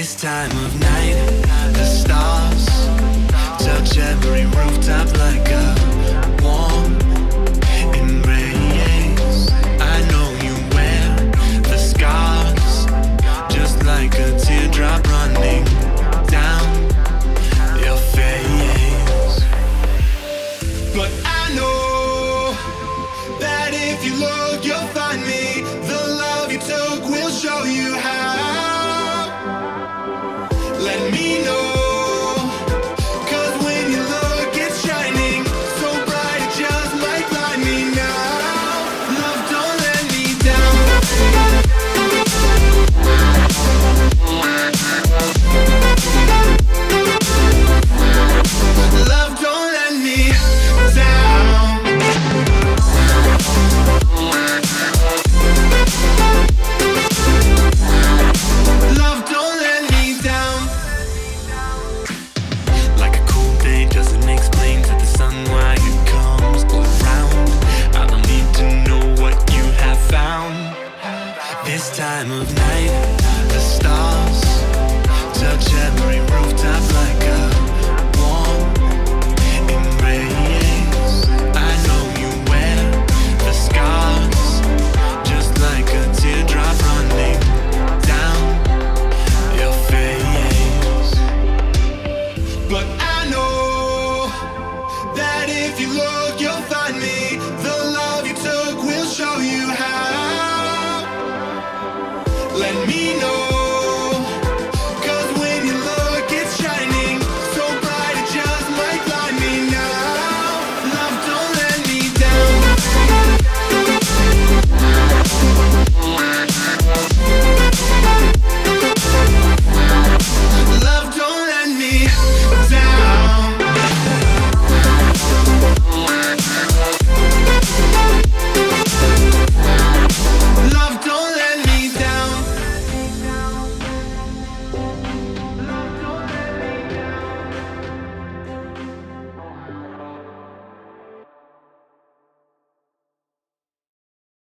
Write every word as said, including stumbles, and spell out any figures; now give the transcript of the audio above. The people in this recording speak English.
This time of night, the stars touch every rooftop like a warm embrace. I know you wear the scars, just like a teardrop running down your face. But I know that if you look, you'll find me. The love you took will show you how. Let me know. This time of night, the stars touch every rooftop like